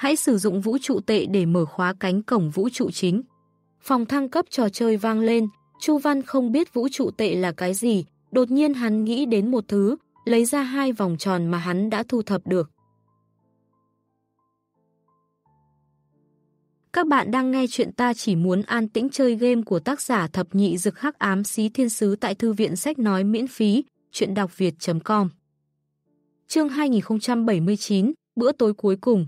Hãy sử dụng vũ trụ tệ để mở khóa cánh cổng vũ trụ chính. Phòng thăng cấp trò chơi vang lên, Chu Văn không biết vũ trụ tệ là cái gì, đột nhiên hắn nghĩ đến một thứ, lấy ra 2 vòng tròn mà hắn đã thu thập được. Các bạn đang nghe chuyện Ta Chỉ Muốn An Tĩnh Chơi Game của tác giả Thập Nhị Dực Hắc Ám Xí Thiên Sứ tại Thư viện Sách Nói miễn phí, chuyện đọc việt.com. Chương 2079, bữa tối cuối cùng.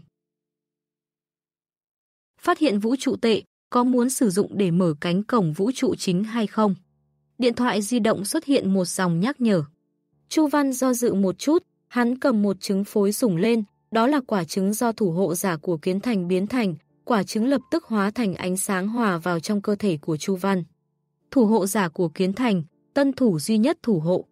Phát hiện vũ trụ tệ, có muốn sử dụng để mở cánh cổng vũ trụ chính hay không? Điện thoại di động xuất hiện một dòng nhắc nhở. Chu Văn do dự một chút, hắn cầm một trứng phối sủng lên, đó là quả trứng do thủ hộ giả của Kiến Thành biến thành, quả trứng lập tức hóa thành ánh sáng hòa vào trong cơ thể của Chu Văn. Thủ hộ giả của Kiến Thành, tân thủ duy nhất thủ hộ,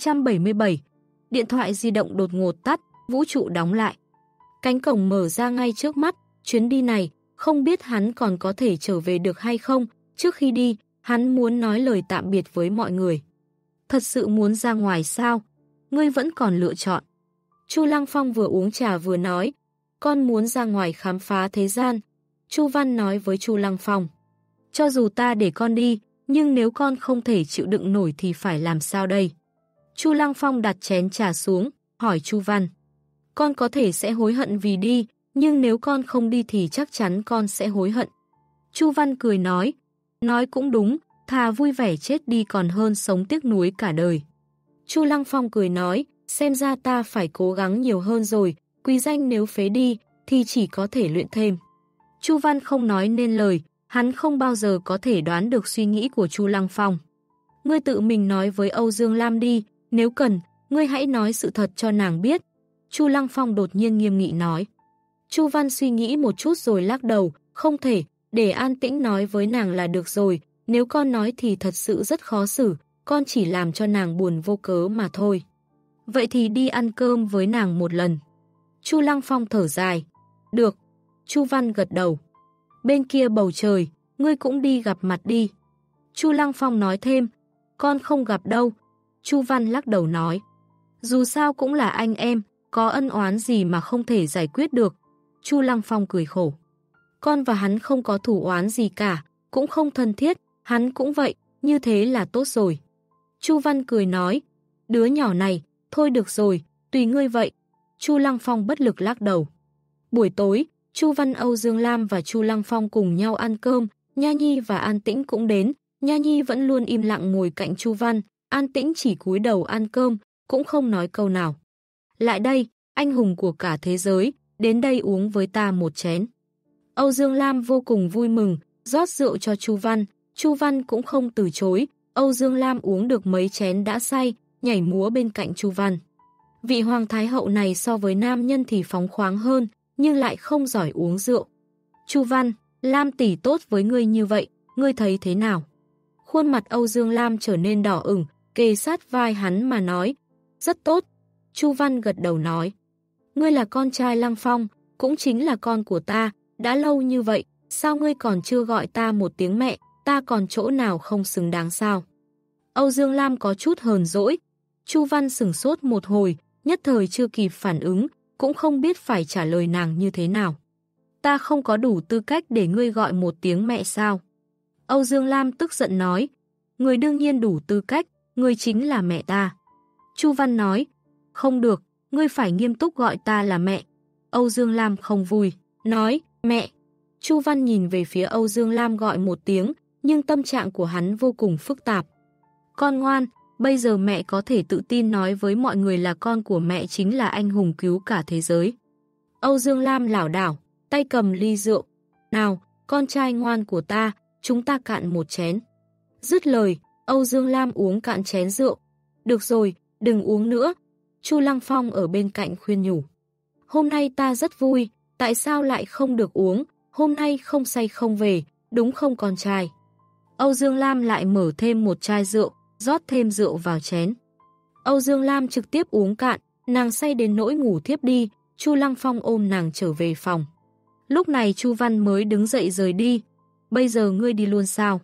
277. Điện thoại di động đột ngột tắt, vũ trụ đóng lại. Cánh cổng mở ra ngay trước mắt, chuyến đi này, không biết hắn còn có thể trở về được hay không, trước khi đi, hắn muốn nói lời tạm biệt với mọi người. Thật sự muốn ra ngoài sao? Ngươi vẫn còn lựa chọn. Chu Lăng Phong vừa uống trà vừa nói, con muốn ra ngoài khám phá thế gian. Chu Văn nói với Chu Lăng Phong, cho dù ta để con đi, nhưng nếu con không thể chịu đựng nổi thì phải làm sao đây? Chu Lăng Phong đặt chén trà xuống, hỏi Chu Văn, con có thể sẽ hối hận vì đi, nhưng nếu con không đi thì chắc chắn con sẽ hối hận. Chu Văn cười nói cũng đúng, thà vui vẻ chết đi còn hơn sống tiếc nuối cả đời. Chu Lăng Phong cười nói, xem ra ta phải cố gắng nhiều hơn rồi, quý danh nếu phế đi thì chỉ có thể luyện thêm. Chu Văn không nói nên lời, hắn không bao giờ có thể đoán được suy nghĩ của Chu Lăng Phong. Ngươi tự mình nói với Âu Dương Lam đi, nếu cần, ngươi hãy nói sự thật cho nàng biết. Chu Lăng Phong đột nhiên nghiêm nghị nói. Chu Văn suy nghĩ một chút rồi lắc đầu, không thể, để an tĩnh nói với nàng là được rồi, nếu con nói thì thật sự rất khó xử, con chỉ làm cho nàng buồn vô cớ mà thôi. Vậy thì đi ăn cơm với nàng một lần. Chu Lăng Phong thở dài. Được. Chu Văn gật đầu. Bên kia bầu trời, ngươi cũng đi gặp mặt đi. Chu Lăng Phong nói thêm, con không gặp đâu. Chu Văn lắc đầu nói, dù sao cũng là anh em, có ân oán gì mà không thể giải quyết được. Chu Lăng Phong cười khổ. Con và hắn không có thủ oán gì cả, cũng không thân thiết, hắn cũng vậy, như thế là tốt rồi. Chu Văn cười nói, đứa nhỏ này, thôi được rồi, tùy ngươi vậy. Chu Lăng Phong bất lực lắc đầu. Buổi tối, Chu Văn, Âu Dương Lam và Chu Lăng Phong cùng nhau ăn cơm, Nha Nhi và An Tĩnh cũng đến. Nha Nhi vẫn luôn im lặng ngồi cạnh Chu Văn, An Tĩnh chỉ cúi đầu ăn cơm, cũng không nói câu nào. Lại đây, anh hùng của cả thế giới, đến đây uống với ta một chén. Âu Dương Lam vô cùng vui mừng, rót rượu cho Chu Văn. Chu Văn cũng không từ chối. Âu Dương Lam uống được mấy chén đã say, nhảy múa bên cạnh Chu Văn. Vị hoàng thái hậu này so với nam nhân thì phóng khoáng hơn, nhưng lại không giỏi uống rượu. Chu Văn, Lam tỷ tốt với ngươi như vậy, ngươi thấy thế nào? Khuôn mặt Âu Dương Lam trở nên đỏ ửng, kề sát vai hắn mà nói. Rất tốt. Chu Văn gật đầu nói. Ngươi là con trai Lăng Phong, cũng chính là con của ta, đã lâu như vậy, sao ngươi còn chưa gọi ta một tiếng mẹ, ta còn chỗ nào không xứng đáng sao? Âu Dương Lam có chút hờn dỗi. Chu Văn sửng sốt một hồi, nhất thời chưa kịp phản ứng, cũng không biết phải trả lời nàng như thế nào. Ta không có đủ tư cách để ngươi gọi một tiếng mẹ sao? Âu Dương Lam tức giận nói. Ngươi đương nhiên đủ tư cách, ngươi chính là mẹ ta. Chu Văn nói. Không được, ngươi phải nghiêm túc gọi ta là mẹ. Âu Dương Lam không vui, nói, mẹ. Chu Văn nhìn về phía Âu Dương Lam gọi một tiếng, nhưng tâm trạng của hắn vô cùng phức tạp. Con ngoan, bây giờ mẹ có thể tự tin nói với mọi người là con của mẹ chính là anh hùng cứu cả thế giới. Âu Dương Lam lảo đảo, tay cầm ly rượu. Nào, con trai ngoan của ta, chúng ta cạn một chén. Dứt lời, Âu Dương Lam uống cạn chén rượu. Được rồi, đừng uống nữa. Chu Lăng Phong ở bên cạnh khuyên nhủ. Hôm nay ta rất vui, tại sao lại không được uống, hôm nay không say không về, đúng không con trai? Âu Dương Lam lại mở thêm một chai rượu, rót thêm rượu vào chén. Âu Dương Lam trực tiếp uống cạn, nàng say đến nỗi ngủ thiếp đi, Chu Lăng Phong ôm nàng trở về phòng. Lúc này Chu Văn mới đứng dậy rời đi. Bây giờ ngươi đi luôn sao?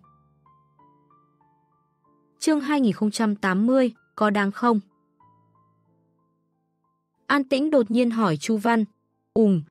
Chương 2080, có đáng không? An Tĩnh đột nhiên hỏi Chu Văn.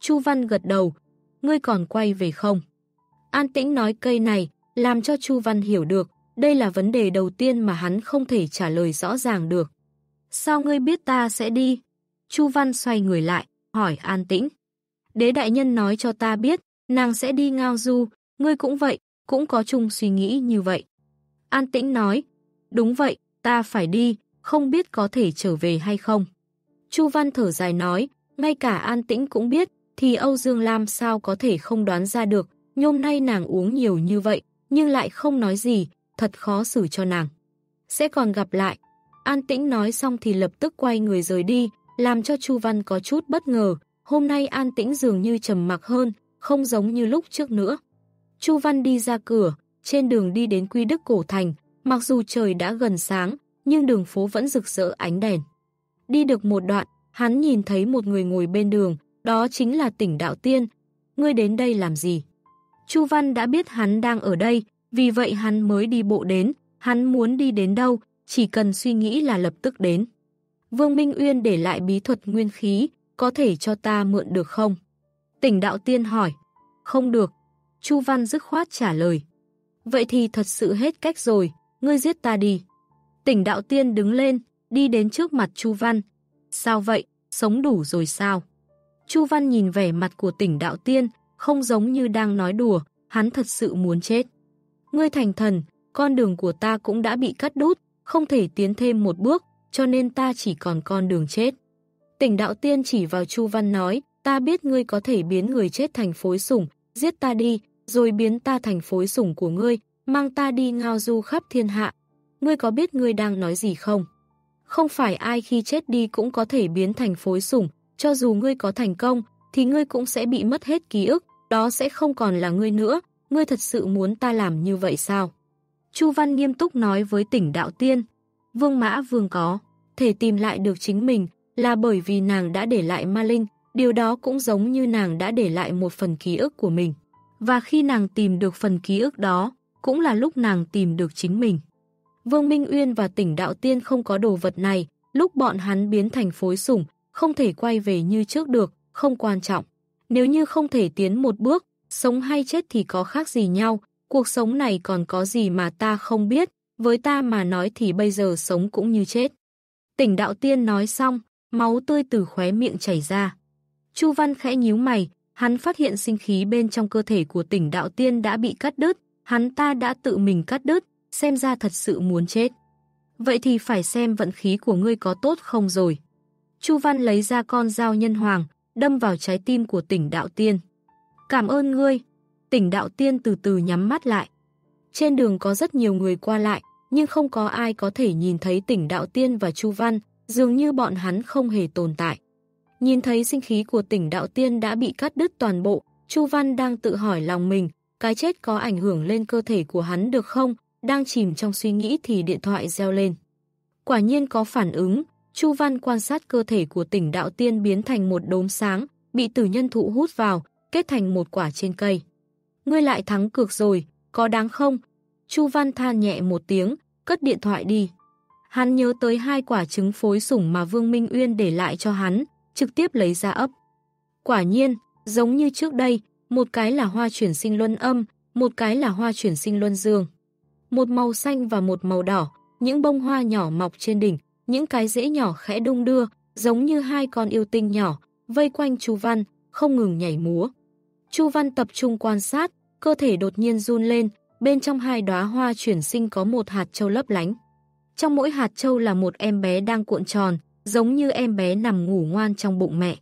Chu Văn gật đầu. Ngươi còn quay về không? An Tĩnh nói cây này, làm cho Chu Văn hiểu được, đây là vấn đề đầu tiên mà hắn không thể trả lời rõ ràng được. Sao ngươi biết ta sẽ đi? Chu Văn xoay người lại, hỏi An Tĩnh. Đế đại nhân nói cho ta biết, nàng sẽ đi Ngao Du, ngươi cũng vậy, cũng có chung suy nghĩ như vậy. An Tĩnh nói, đúng vậy, ta phải đi, không biết có thể trở về hay không. Chu Văn thở dài nói, ngay cả An Tĩnh cũng biết, thì Âu Dương Lam sao có thể không đoán ra được, hôm nay nàng uống nhiều như vậy, nhưng lại không nói gì, thật khó xử cho nàng. Sẽ còn gặp lại. An Tĩnh nói xong thì lập tức quay người rời đi, làm cho Chu Văn có chút bất ngờ. Hôm nay An Tĩnh dường như trầm mặc hơn, không giống như lúc trước nữa. Chu Văn đi ra cửa, trên đường đi đến Quy Đức Cổ Thành, mặc dù trời đã gần sáng, nhưng đường phố vẫn rực rỡ ánh đèn. Đi được một đoạn, hắn nhìn thấy một người ngồi bên đường, đó chính là Tỉnh Đạo Tiên. Ngươi đến đây làm gì? Chu Văn đã biết hắn đang ở đây, vì vậy hắn mới đi bộ đến, hắn muốn đi đến đâu, chỉ cần suy nghĩ là lập tức đến. Vương Minh Uyên để lại bí thuật nguyên khí, có thể cho ta mượn được không? Tỉnh Đạo Tiên hỏi. Không được. Chu Văn dứt khoát trả lời. Vậy thì thật sự hết cách rồi, ngươi giết ta đi. Tỉnh Đạo Tiên đứng lên, đi đến trước mặt Chu Văn. Sao vậy, sống đủ rồi sao? Chu Văn nhìn vẻ mặt của Tỉnh Đạo Tiên, không giống như đang nói đùa, hắn thật sự muốn chết. Ngươi thành thần, con đường của ta cũng đã bị cắt đứt, không thể tiến thêm một bước, cho nên ta chỉ còn con đường chết. Tỉnh Đạo Tiên chỉ vào Chu Văn nói, ta biết ngươi có thể biến người chết thành phối sủng, giết ta đi, rồi biến ta thành phối sủng của ngươi, mang ta đi ngao du khắp thiên hạ. Ngươi có biết ngươi đang nói gì không? Không phải ai khi chết đi cũng có thể biến thành phối sủng, cho dù ngươi có thành công, thì ngươi cũng sẽ bị mất hết ký ức, đó sẽ không còn là ngươi nữa, ngươi thật sự muốn ta làm như vậy sao? Chu Văn nghiêm túc nói với Tỉnh Đạo Tiên, Vương Mã Vương có thể tìm lại được chính mình là bởi vì nàng đã để lại ma linh, điều đó cũng giống như nàng đã để lại một phần ký ức của mình. Và khi nàng tìm được phần ký ức đó, cũng là lúc nàng tìm được chính mình. Vương Minh Uyên và Tỉnh Đạo Tiên không có đồ vật này, lúc bọn hắn biến thành phối sủng, không thể quay về như trước được, không quan trọng. Nếu như không thể tiến một bước, sống hay chết thì có khác gì nhau, cuộc sống này còn có gì mà ta không biết, với ta mà nói thì bây giờ sống cũng như chết. Tỉnh Đạo Tiên nói xong, máu tươi từ khóe miệng chảy ra. Chu Văn khẽ nhíu mày, hắn phát hiện sinh khí bên trong cơ thể của Tỉnh Đạo Tiên đã bị cắt đứt, hắn ta đã tự mình cắt đứt, xem ra thật sự muốn chết. Vậy thì phải xem vận khí của ngươi có tốt không rồi. Chu Văn lấy ra con dao nhân hoàng, đâm vào trái tim của Tỉnh Đạo Tiên. Cảm ơn ngươi. Tỉnh Đạo Tiên từ từ nhắm mắt lại. Trên đường có rất nhiều người qua lại, nhưng không có ai có thể nhìn thấy Tỉnh Đạo Tiên và Chu Văn, dường như bọn hắn không hề tồn tại. Nhìn thấy sinh khí của Tỉnh Đạo Tiên đã bị cắt đứt toàn bộ, Chu Văn đang tự hỏi lòng mình, cái chết có ảnh hưởng lên cơ thể của hắn được không? Đang chìm trong suy nghĩ thì điện thoại reo lên. Quả nhiên có phản ứng, Chu Văn quan sát cơ thể của Tỉnh Đạo Tiên biến thành một đốm sáng, bị tử nhân thụ hút vào, kết thành một quả trên cây. Ngươi lại thắng cược rồi, có đáng không? Chu Văn than nhẹ một tiếng, cất điện thoại đi. Hắn nhớ tới 2 quả trứng phối sủng mà Vương Minh Uyên để lại cho hắn, trực tiếp lấy ra ấp. Quả nhiên, giống như trước đây, một cái là hoa chuyển sinh luân âm, một cái là hoa chuyển sinh luân dương. Một màu xanh và một màu đỏ, những bông hoa nhỏ mọc trên đỉnh, những cái rễ nhỏ khẽ đung đưa, giống như 2 con yêu tinh nhỏ, vây quanh Chu Văn, không ngừng nhảy múa. Chu Văn tập trung quan sát, cơ thể đột nhiên run lên, bên trong 2 đóa hoa chuyển sinh có một hạt châu lấp lánh. Trong mỗi hạt châu là một em bé đang cuộn tròn, giống như em bé nằm ngủ ngoan trong bụng mẹ.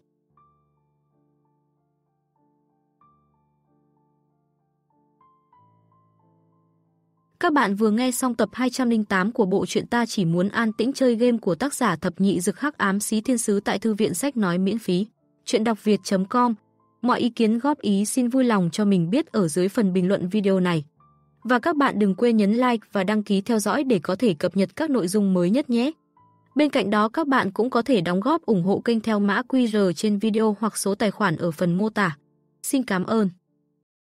Các bạn vừa nghe xong tập 208 của bộ truyện Ta Chỉ Muốn An Tĩnh Chơi Game của tác giả Thập Nhị Dực Hắc Ám Xí Thiên Sứ tại Thư viện Sách Nói miễn phí. Chuyện đọc việt.com. Mọi ý kiến góp ý xin vui lòng cho mình biết ở dưới phần bình luận video này. Và các bạn đừng quên nhấn like và đăng ký theo dõi để có thể cập nhật các nội dung mới nhất nhé. Bên cạnh đó các bạn cũng có thể đóng góp ủng hộ kênh theo mã QR trên video hoặc số tài khoản ở phần mô tả. Xin cảm ơn.